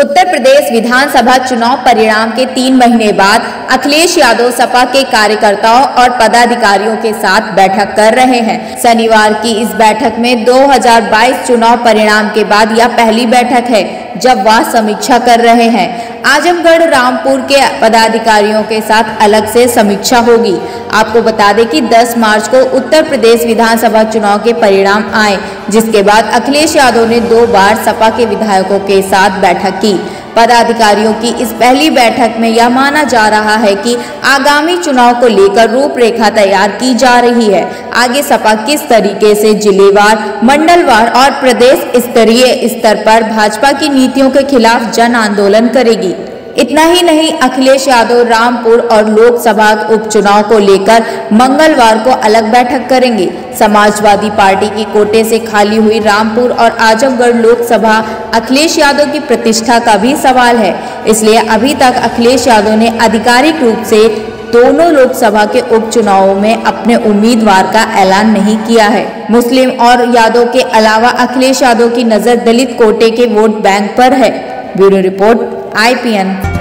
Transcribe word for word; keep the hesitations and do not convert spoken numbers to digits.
उत्तर प्रदेश विधानसभा चुनाव परिणाम के तीन महीने बाद अखिलेश यादव सपा के कार्यकर्ताओं और पदाधिकारियों के साथ बैठक कर रहे हैं। शनिवार की इस बैठक में दो हज़ार बाईस चुनाव परिणाम के बाद यह पहली बैठक है जब वह समीक्षा कर रहे हैं। आजमगढ़ रामपुर के पदाधिकारियों के साथ अलग से समीक्षा होगी। आपको बता दें कि दस मार्च को उत्तर प्रदेश विधानसभा चुनाव के परिणाम आए, जिसके बाद अखिलेश यादव ने दो बार सपा के विधायकों के साथ बैठक की। पदाधिकारियों की इस पहली बैठक में यह माना जा रहा है कि आगामी चुनाव को लेकर रूपरेखा तैयार की जा रही है। आगे सपा किस तरीके से जिलेवार, मंडलवार और प्रदेश स्तरीय स्तर पर भाजपा की नीतियों के खिलाफ जन आंदोलन करेगी। इतना ही नहीं, अखिलेश यादव रामपुर और लोकसभा उपचुनाव को लेकर मंगलवार को अलग बैठक करेंगे। समाजवादी पार्टी की कोटे से खाली हुई रामपुर और आजमगढ़ लोकसभा अखिलेश यादव की प्रतिष्ठा का भी सवाल है। इसलिए अभी तक अखिलेश यादव ने आधिकारिक रूप से दोनों लोकसभा के उपचुनावों में अपने उम्मीदवार का ऐलान नहीं किया है। मुस्लिम और यादव के अलावा अखिलेश यादव की नजर दलित कोटे के वोट बैंक पर है। Bureau report I P N.